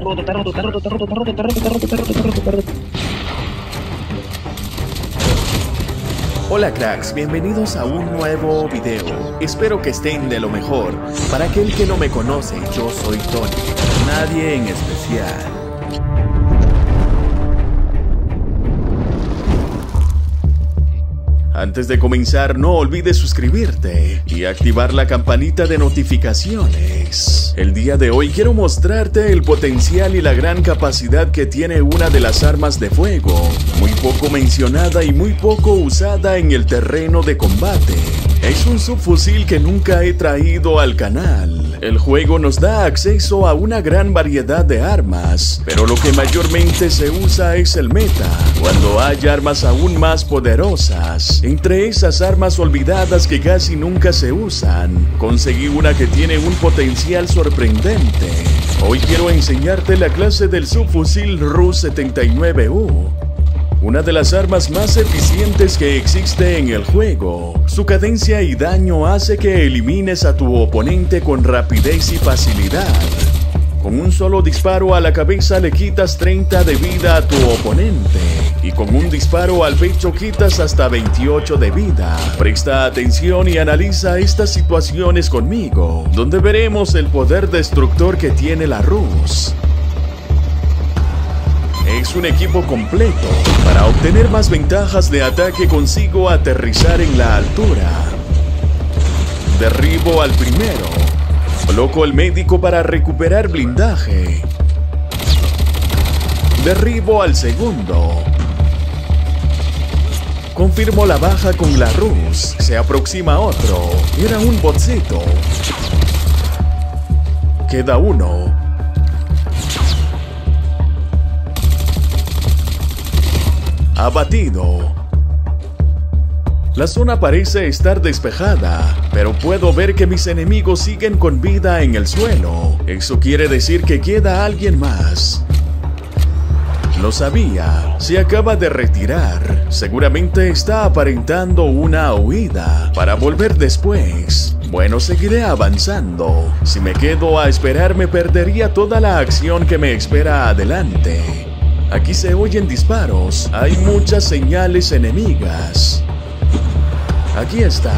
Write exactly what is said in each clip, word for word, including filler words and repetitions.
roto, está roto, está roto, está roto, está roto, está roto, está roto, está roto, está roto, está roto. Hola cracks, bienvenidos a un nuevo video. Espero que estén de lo mejor. Para aquel que no me conoce, yo soy Tony, nadie en especial. Antes de comenzar, no olvides suscribirte y activar la campanita de notificaciones. El día de hoy quiero mostrarte el potencial y la gran capacidad que tiene una de las armas de fuego, muy poco mencionada y muy poco usada en el terreno de combate. Es un subfusil que nunca he traído al canal. El juego nos da acceso a una gran variedad de armas, pero lo que mayormente se usa es el meta, cuando hay armas aún más poderosas. Entre esas armas olvidadas que casi nunca se usan, conseguí una que tiene un potencial sorprendente. Hoy quiero enseñarte la clase del subfusil Rus setenta y nueve U. Una de las armas más eficientes que existe en el juego. Su cadencia y daño hace que elimines a tu oponente con rapidez y facilidad. Con un solo disparo a la cabeza le quitas treinta de vida a tu oponente, y con un disparo al pecho quitas hasta veintiocho de vida. Presta atención y analiza estas situaciones conmigo, donde veremos el poder destructor que tiene la Rus. Es un equipo completo. Para obtener más ventajas de ataque consigo aterrizar en la altura. Derribo al primero. Coloco el médico para recuperar blindaje. Derribo al segundo. Confirmo la baja con la Rus. Se aproxima otro. Era un botcito. Queda uno. Abatido. La zona parece estar despejada, pero puedo ver que mis enemigos siguen con vida en el suelo. Eso quiere decir que queda alguien más. Lo sabía, se acaba de retirar. Seguramente está aparentando una huida para volver después. Bueno, seguiré avanzando. Si me quedo a esperar me perdería toda la acción que me espera adelante. Aquí se oyen disparos, hay muchas señales enemigas. Aquí está.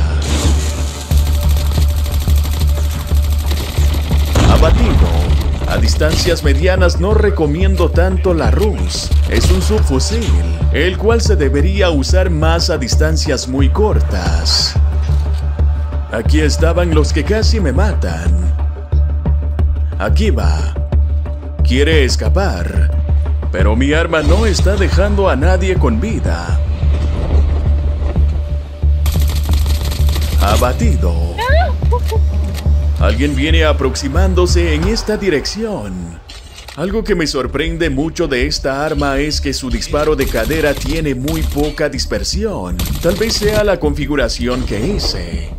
Abatido. A distancias medianas no recomiendo tanto la Rus. Es un subfusil, el cual se debería usar más a distancias muy cortas. Aquí estaban los que casi me matan. Aquí va. Quiere escapar. Pero mi arma no está dejando a nadie con vida. Abatido. Alguien viene aproximándose en esta dirección. Algo que me sorprende mucho de esta arma es que su disparo de cadera tiene muy poca dispersión. Tal vez sea la configuración que hice.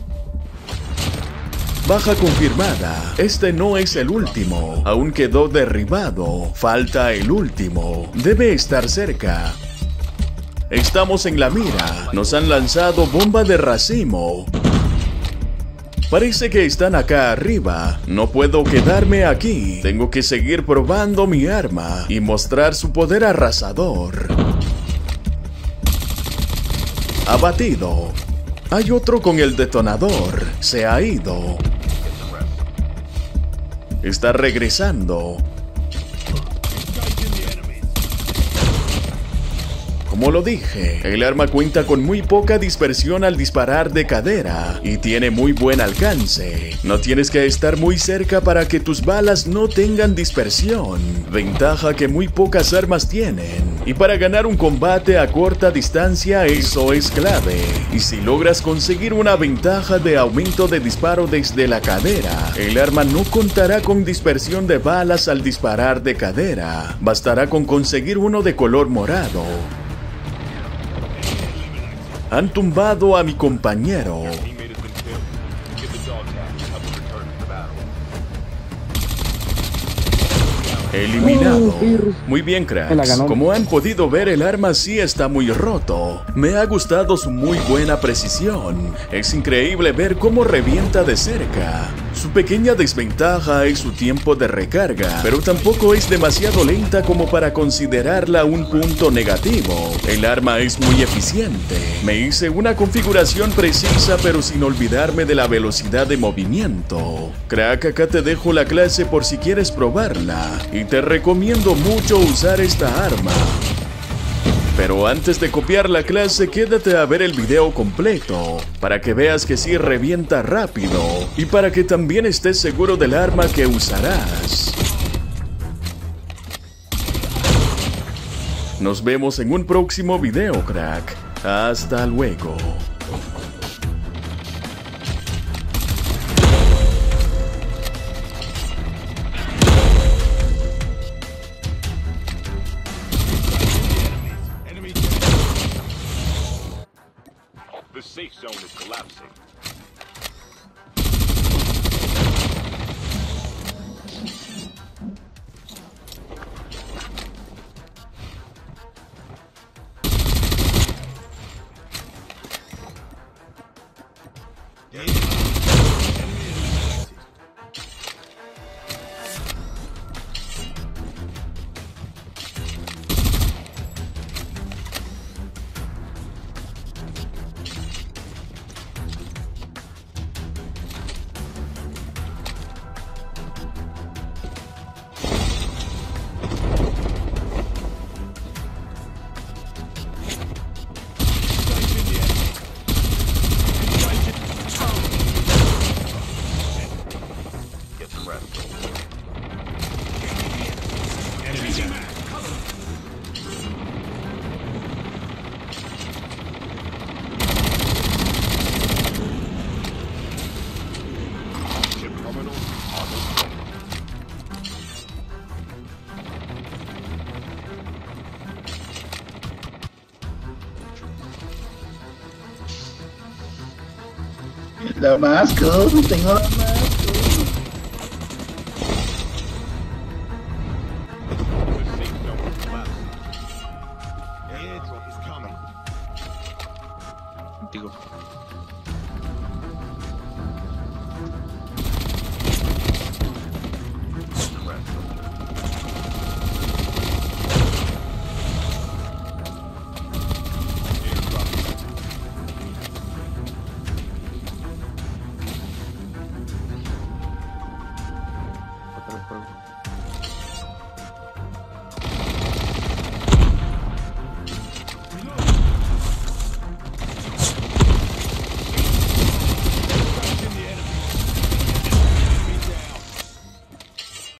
Baja confirmada. Este no es el último. Aún quedó derribado. Falta el último. Debe estar cerca. Estamos en la mira. Nos han lanzado bomba de racimo. Parece que están acá arriba. No puedo quedarme aquí. Tengo que seguir probando mi arma y mostrar su poder arrasador. Abatido. Hay otro con el detonador. Se ha ido. Está regresando. Como lo dije, el arma cuenta con muy poca dispersión al disparar de cadera y tiene muy buen alcance. No tienes que estar muy cerca para que tus balas no tengan dispersión, ventaja que muy pocas armas tienen. Y para ganar un combate a corta distancia eso es clave. Y si logras conseguir una ventaja de aumento de disparo desde la cadera, el arma no contará con dispersión de balas al disparar de cadera. Bastará con conseguir uno de color morado. Han tumbado a mi compañero. Eliminado. Muy bien, cracks. Como han podido ver, el arma sí está muy roto. Me ha gustado su muy buena precisión. Es increíble ver cómo revienta de cerca. Su pequeña desventaja es su tiempo de recarga, pero tampoco es demasiado lenta como para considerarla un punto negativo. El arma es muy eficiente. Me hice una configuración precisa pero sin olvidarme de la velocidad de movimiento. Crack, acá te dejo la clase por si quieres probarla, y te recomiendo mucho usar esta arma. Pero antes de copiar la clase, quédate a ver el video completo, para que veas que sí revienta rápido, y para que también estés seguro del arma que usarás. Nos vemos en un próximo video, crack. Hasta luego. The safe zone is collapsing. La más cool, tengo la más.